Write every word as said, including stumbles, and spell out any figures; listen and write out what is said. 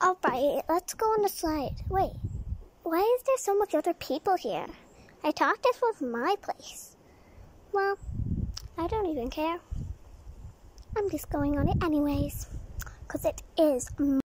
Alright, let's go on the slide. Wait, why is there so much other people here? I thought this was my place. Well, I don't even care. I'm just going on it anyways, because it is